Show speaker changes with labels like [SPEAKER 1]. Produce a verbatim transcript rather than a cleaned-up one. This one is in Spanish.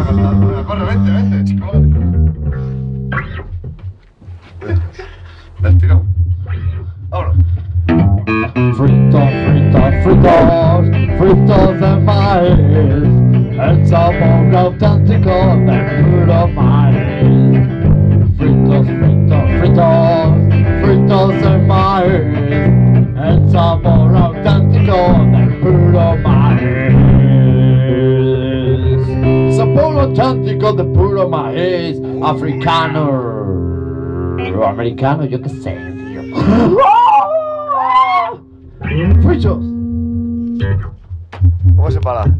[SPEAKER 1] contando. Venga, corre, vente, vente, chico. Ven, tiramos. Vámonos.
[SPEAKER 2] Fritos, fritos, fritos, fritos de maíz, el sabor auténtico del puro maíz. Fritos, fritos, fritos, fritos de maíz, el sabor auténtico del puro maíz. Sabor auténtico del puro maíz, africano o americano, yo qué sé, tío. Fritos.
[SPEAKER 1] ¿Cómo se para?